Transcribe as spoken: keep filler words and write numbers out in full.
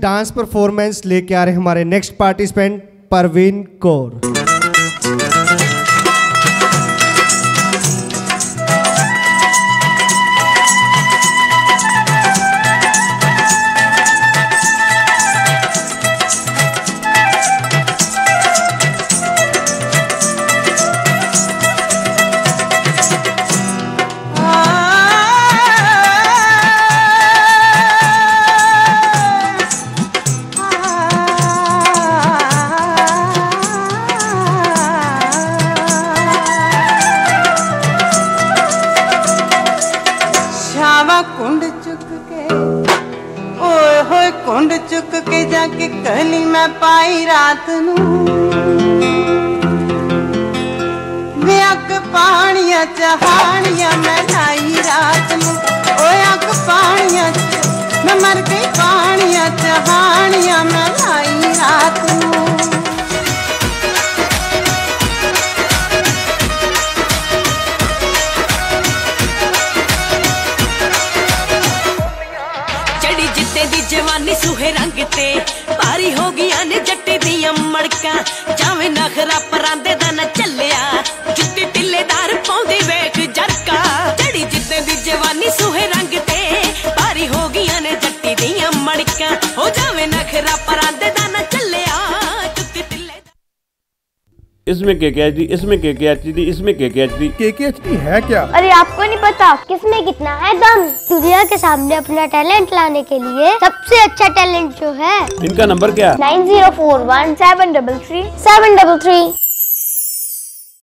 Dance performance लेके आ रहे हैं हमारे नेक्स्ट पार्टिसिपेंट परवीन कौर। कुंड चुक के ओए होए कुंड चुक के जाके कहली मैं पाई रात नू वे अग पानिया चहानिया मैं लाई रात नू ओए अग पानिया मैं मर गई पानिया चहानिया मैं लाई रात नू। दी जवानी सुहे रंग ते पारी हो गया ने जट्टे दियां मड़का जावे नखरा परांदे दा न चलिया जुत्ती टिल्लेदार पाउंदी वेख जरका जड़ी जिद्दे दी जवानी सुहे रंग ते पारी हो गया ने जट्टी दियां मड़का हो जावे नखरा परांदे दा न चलिया जुत्ती टिल्ले। इसमें के के एच डी, इसमें के के एच डी, इसमें के के एच डी। के के एच डी है क्या? अरे आपको नहीं पता किसमें कितना है दम। दुनिया के सामने अपना टैलेंट लाने के लिए सबसे अच्छा टैलेंट जो है। इनका नंबर क्या? Nine zero four one seven double three seven double three.